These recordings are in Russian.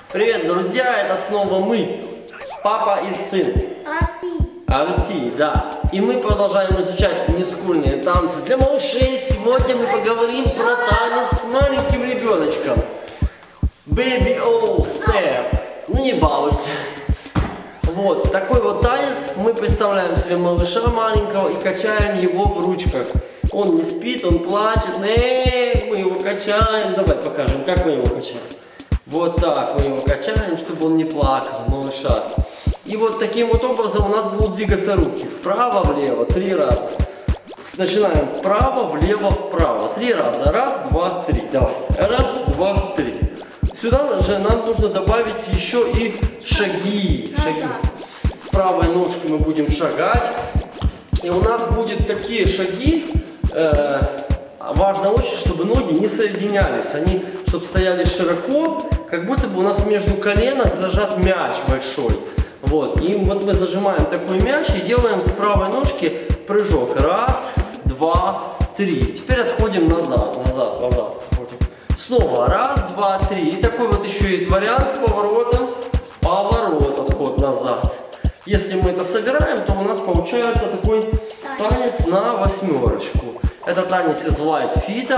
Привет, друзья, это снова мы, папа и сын. Арти, да. И мы продолжаем изучать нескульные танцы для малышей. Сегодня мы поговорим про танец с маленьким ребеночком. Baby all step. Ну не балуйся. Вот, такой вот танец. Мы представляем себе малыша маленького и качаем его в ручках. Он не спит, он плачет. Мы его качаем. Давай покажем, как мы его качаем. Вот так мы его качаем, чтобы он не плакал, малыша. И вот таким вот образом у нас будут двигаться руки. Вправо-влево 3 раза. Начинаем вправо, влево, вправо. 3 раза. Раз, два, три. Давай. Раз, два, три. Сюда же нам нужно добавить еще и шаги. С правой ножкой мы будем шагать. И у нас будут такие шаги. Важно очень, чтобы ноги не соединялись. Они, чтобы стояли широко, как будто бы у нас между коленок зажат мяч большой. Вот. И вот мы зажимаем такой мяч и делаем с правой ножки прыжок. Раз, два, три. Теперь отходим назад, назад, назад. Отходим. Снова раз, два, три. И такой вот еще есть вариант с поворотом. Поворот, отход назад. Если мы это собираем, то у нас получается такой танец на 8. Это танец из лайт-фита,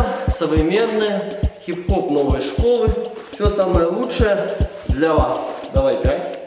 современный, хип-хоп новой школы. Все самое лучшее для вас. Давай 5.